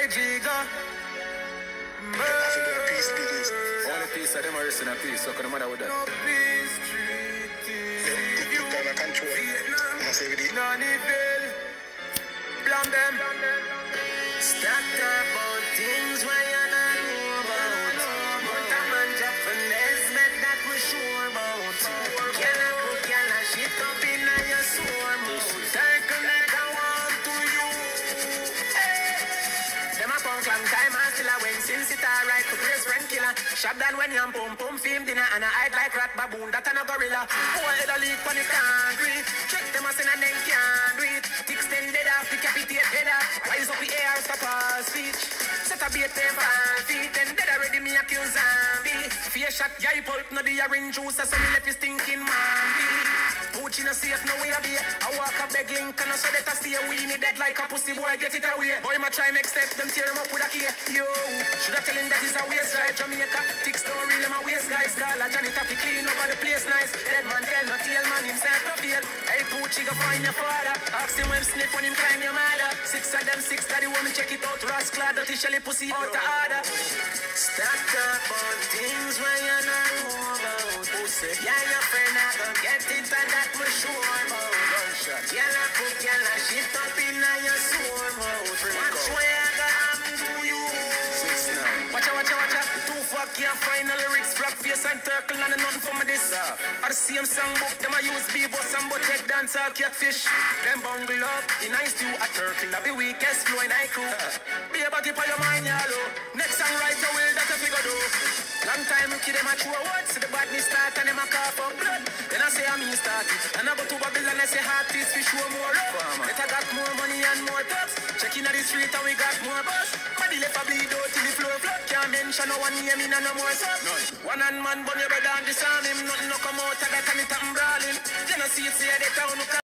Jigo. Peace business. Only piece of them are resting in peace. So can the matter with that? No peace treaty. You kind of control. I say with it. None evil. Blame them. Start about things where you don't know about. But a man Japanese bet that we sure about. Can I put can I shit up in your sore mouth? Circle like I want to you. Hey. Them a punk long time and still a win since it alright to praise friend killer. Shop down when you pum pum film dinner and I hide like rat baboon that a no gorilla. Who a head a leak when you can't breathe. Check them a sin and then can't do it. Tick stand dead off, decapitate head off. Rise up the air, stop our speech. Set a bait them 5 feet, then dead already me accuse zombie. Fear shot, guy pulp, no the orange juice, so me left his thinking man. Pooch in a safe, no way a be. I walk a beg link, and I saw that I stay away. Me dead like a pussy boy, get it away. Boy, my try make step, them tear him up with a key. Yo, should I tell him that he's a waste guy? Jamaica, tick story, them a waste guys. Call a Johnny Taffy clean over the place nice. Dead man tell, no tail man himself no feel. Hey, Pooch, he go find your father. Ask him when sniff when him climb your mother. 6 of them, 6 daddy want me check it out. Rascal, dirty shelly pussy out the order. Stop about things when you not know about. Pussy, yeah, your friend I go get it and that we sure about. Gunshot, y'all a cook, y'all a shit up in your sore mouth. Watch where I go happen to you. 6-9. Watcha, watcha, watcha. Too fuck can't find the lyrics. Rock face and turtle and nothing for me this. Or the same song book, them a use B-boss and but take dance or catfish. Them bungle up, in nice stew a turtle. That be weakest flow in I crew. Be about it for your mind, yallo. Next song right away, that a figure do. Long time you kid them a true words. See the badness start and them a cough up blood. Then I say I mean start it. And I go to Babylon and I say heart is for sure more love. Better got more money and more thugs. Checking at the street and we got more buzz. Body left a bleed out till the floor flood. Can't mention no one name in and no more sub. One hand man bun your brother and disarm him. Nothing no come out of that and it and brawling. You know see it say the town